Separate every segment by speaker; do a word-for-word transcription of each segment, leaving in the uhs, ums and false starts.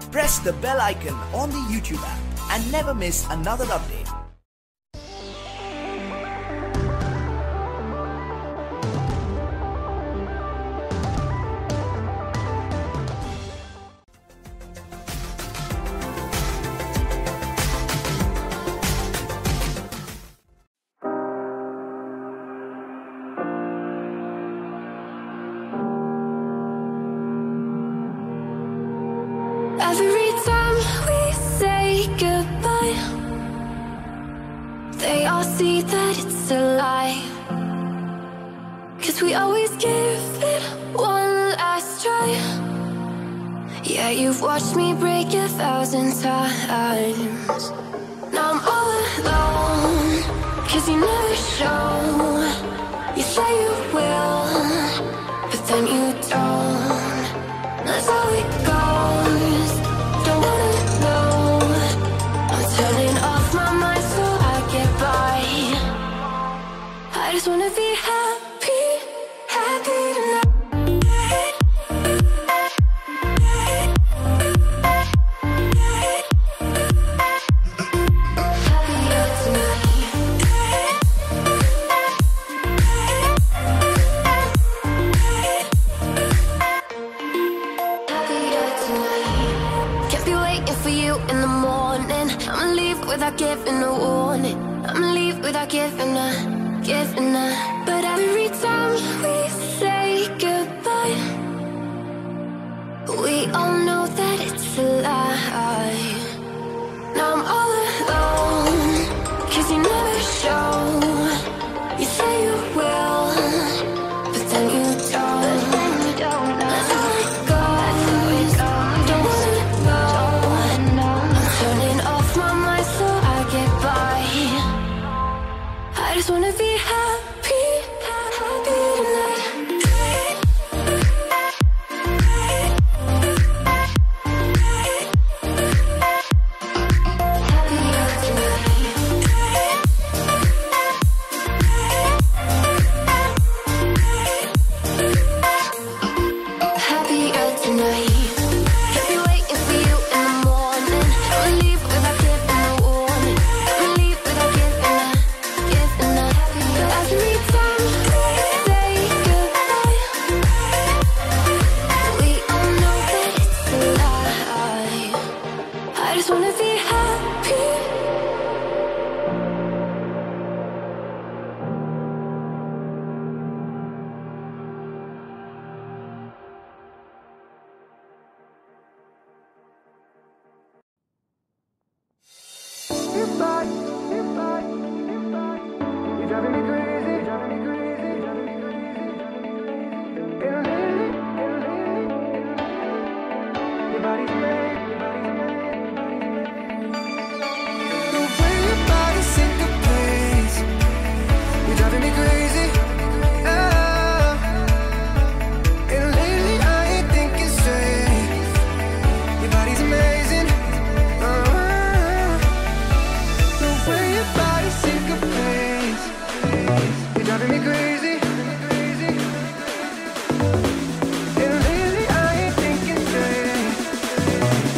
Speaker 1: press the bell icon on the YouTube app and never miss another update.
Speaker 2: Every time we say goodbye, they all see that it's a lie. 'Cause we always give it one last try. Yeah, you've watched me break a thousand times. Now I'm all alone, 'cause you never show. You say you will, but then you don't. That's how it goes. Don't wanna know. I'm turning off my mind so I get by. I just wanna be happy, happy tonight. Without giving a warning, I'ma leave without giving a, giving a. But every time we say goodbye, we all know that it's a lie. Now I'm all alone, 'cause you never show. You say you will, but then you don't. That's how it goes. Don't wanna know. I'm turning off my mind so I get by. I just wanna be happy, happy tonight. Happier tonight. Can't be waiting for you in the morning. I'ma leave without giving a warning. I'ma leave without giving a, giving a. But every time we say goodbye, we all know that it's a lie. I just wanna be happy.
Speaker 3: Goodbye, goodbye, goodbye. You're driving me crazy, driving me crazy, driving me crazy, driving me crazy. And lately, and lately, and lately, your body's made, your body's made, your body's made. The way your body syncopates, you're driving me crazy. Oh. And lately I ain't thinking straight. Your body's amazing. Oh. Your body syncopates, you're driving me crazy, crazy. And lately I ain't thinking straight.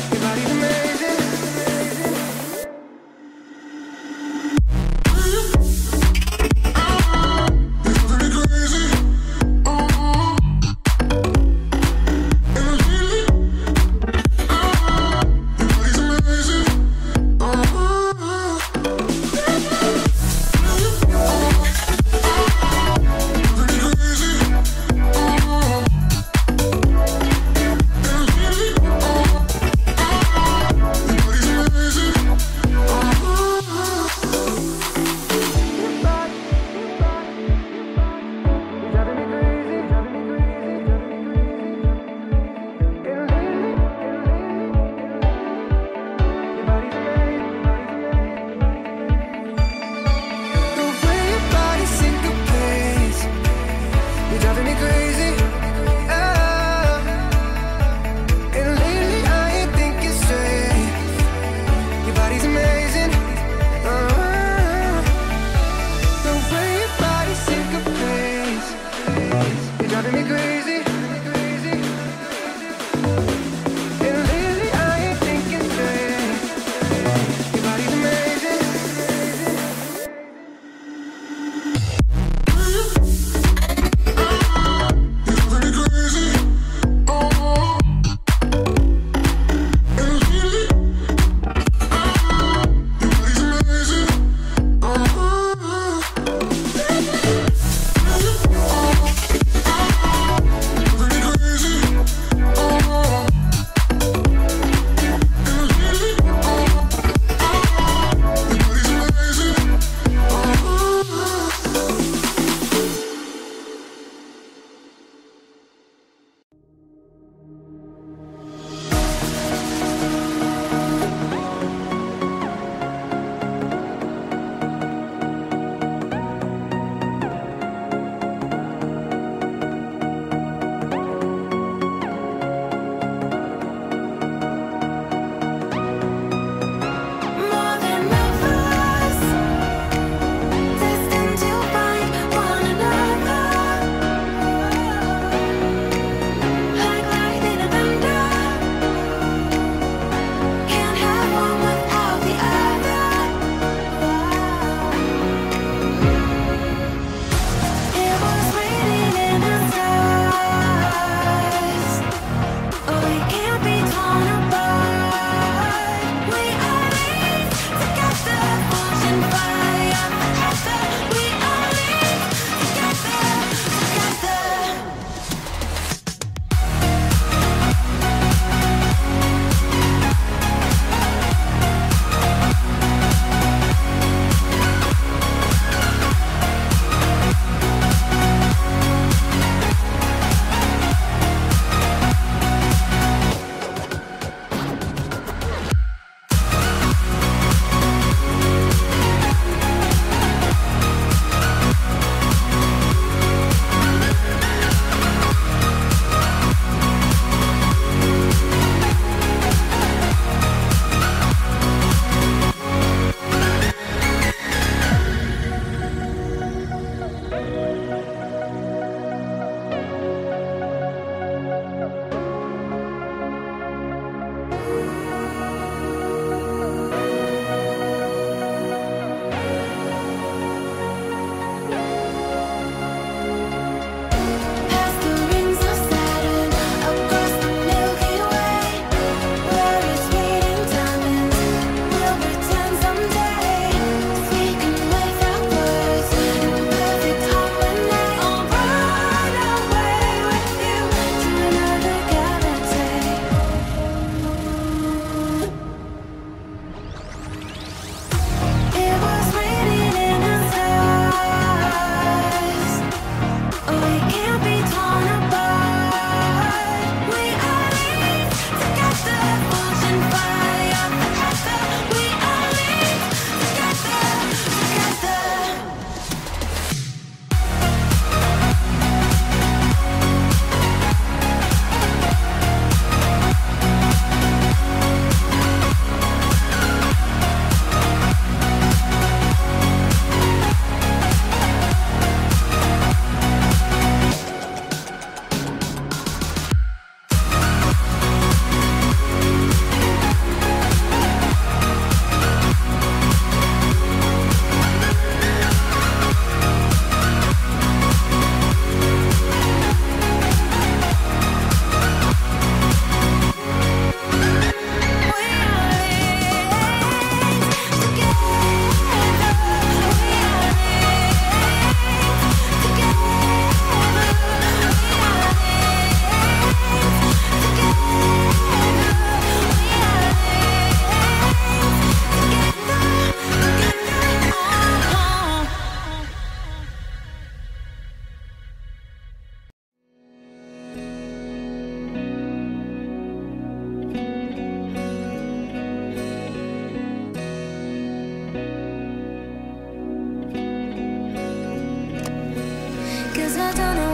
Speaker 2: I don't know